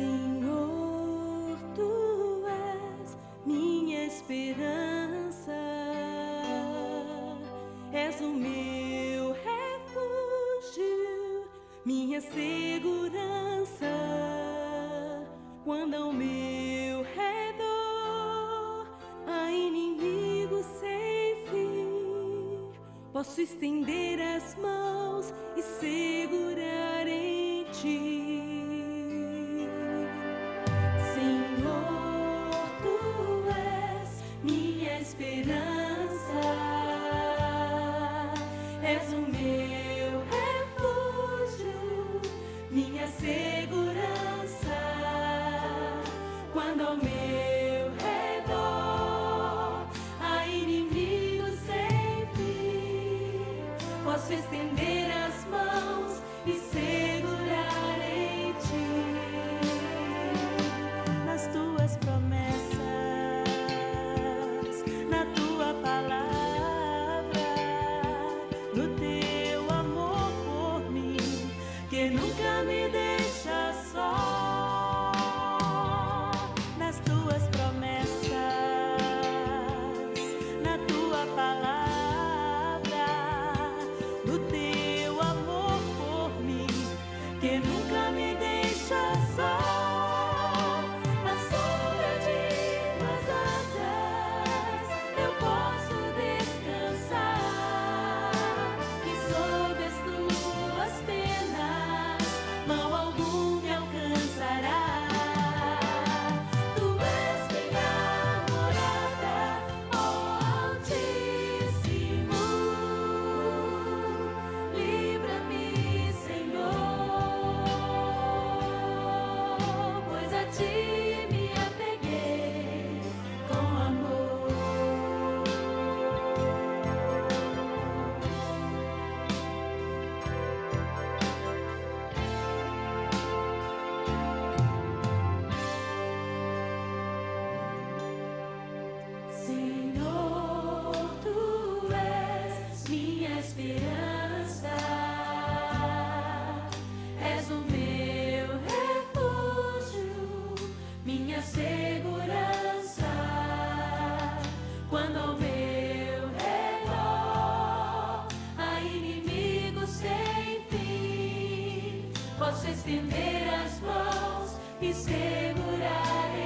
Senhor, Tu és minha esperança, és o meu refúgio, minha segurança. Quando ao meu redor há inimigos sem fim, posso estender as mãos e segurar em Ti. Esperança, és o meu refúgio, minha segurança. Quando ao meu redor há inimigos sem fim, posso estender as mãos e segurar em Ti. Nas Tuas promessas, nunca me deixa só. Nas Tuas promessas, na Tua palavra, no Teu amor por mim, que nunca me deixa só. Na sombra de Tuas asas eu posso descansar, e sob as Tuas penas mão algum me alcançará. Tu és minha morada, ó Altíssimo. Livra-me, Senhor, pois a Ti me apeguei com amor. Senhor, Tu és minha esperança, és o meu refúgio, minha segurança. Quando ao meu redor há inimigos sem fim, posso estender as mãos e segurar